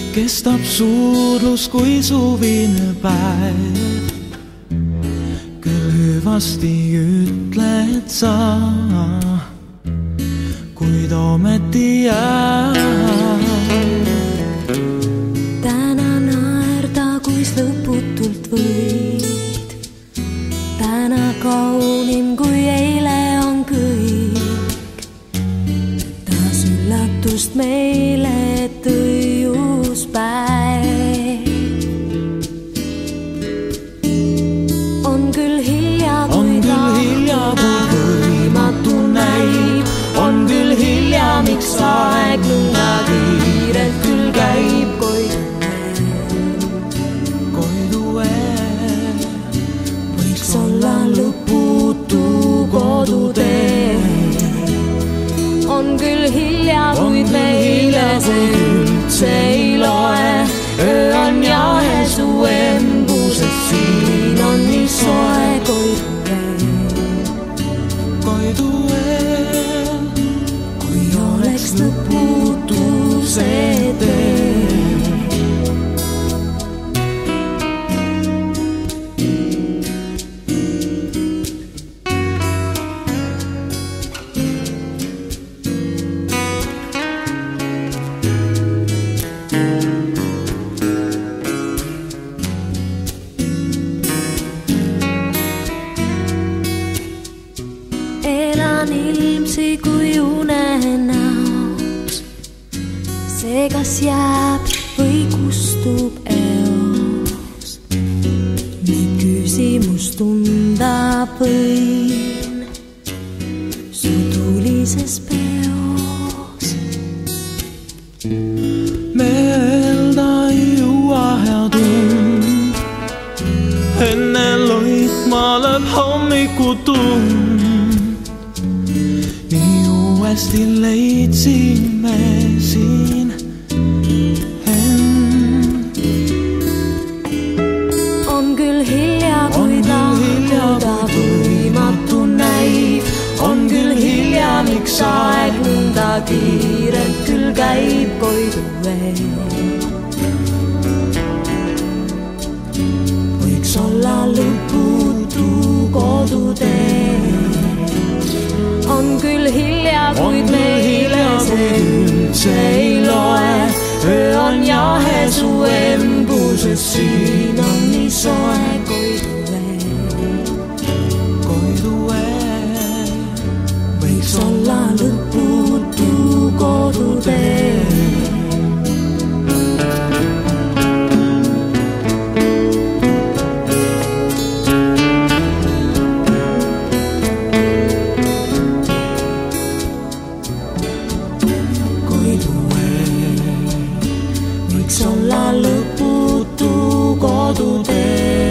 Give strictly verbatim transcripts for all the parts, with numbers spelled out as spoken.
kestab suudlus kui suvine päev. Küll hüvasti ütled sa, kuid ometi jääb. Täna naerda, kuis lõputult võid. Täna kaunim kui eile on kõik. Taas üllatust meile tõi uus päev. On küll hilja, kui võimatu näib. On küll hilja, miks aeg nõnda kiirelt küll käib. Koidu veel võiks olla lõputu kodutee. On küll hilja, kuid meile see üldse ei loe. Öö on jahe, su embuses siin on nii soe. Koidu veel, kui oleks lõputu see tee. Elan ilmsi kui unenäos, see kas jääb või kustub eos. Nüüd küsimus tunda võin su tulises peos. Meelda ei jõua hea tund, enne loitma lööb hommikutund. Uuesti leidsime siin end. On küll hilja, kui lahkuda võimatu näib. On küll hilja, miks aeg nõnda kiirelt küll käib. Koidu veel võiks olla lõputu kodutee. On küll hilja, kuid meile see üldse ei loe. Öö on jahe, su embuses siin on nii soe. Koidu veel võiks olla lõputu kodutee. Võiks olla lõputu kodutee.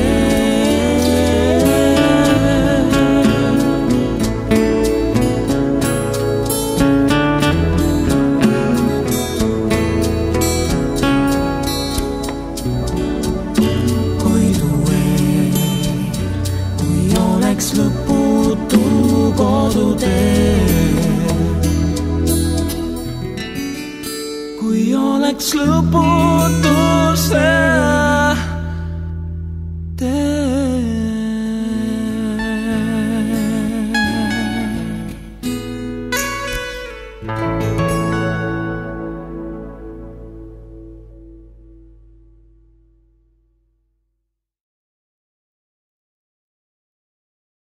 Koidu veel, kui oleks lõputu kodutee. Kui oleks lõputu see